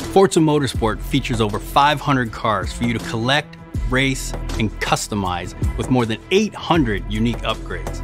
Forza Motorsport features over 500 cars for you to collect, race, and customize with more than 800 unique upgrades.